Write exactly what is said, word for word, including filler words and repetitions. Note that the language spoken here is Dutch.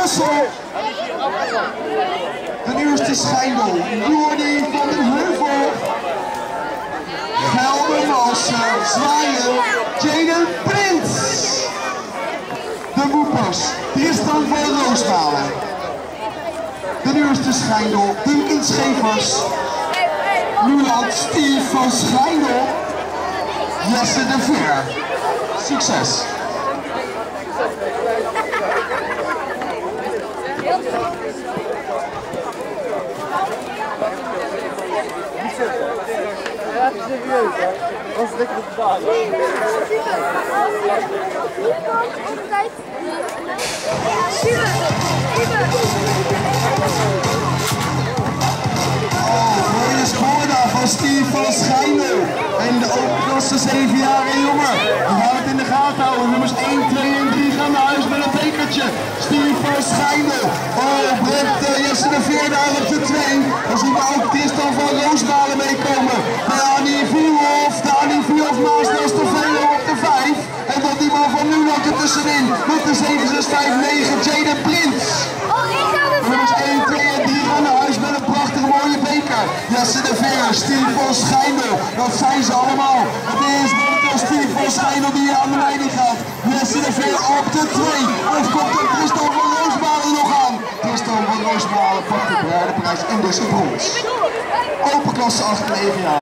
Brussel. De nieuwste Schijndel, Jordi van den Heuvel. Geldermalsen, Zwaaien, Jaden Prins. De Woepers, Tristan van Roosmalen. De nieuwste Schijndel, Duncan Schevers. Nuland Steve van Schijndel. Jesse de Veer. Succes! Ja, het is serieus, hè? Dat is lekker op de baan. Oh, mooie score daar van Steve van Schijndel. En de openklasse zeven jaar en jonger. We gaan het in de gaten houden. Nummers één, twee en drie gaan naar huis met een bekertje. Steve van Schijndel. Oh, Brent uh, Jesse de Veer daar op de twee. Dan zien we ook Tristan van Roosmalen meekomen. De Annie Vierhoff, de Annie Vierhoff naast Nestor Velo op de vijf. En dan die man van Nuland er tussenin. Met de zeven zes vijf negen, Jaden Prins. Nummers één, twee en drie gaan naar huis met een prachtige mooie beker. Jesse de Veer, Steve van Schijndel, dat zijn ze allemaal. Het is momenteel Steve van Schijndel die aan de leiding gaat. Jesse de Veer op de twee. Of komt er Tristan van Roosmalen nog aan? Tristan van Roosmalen pakt de derde prijs en dus een brons. Open klasse acht en negen jaar.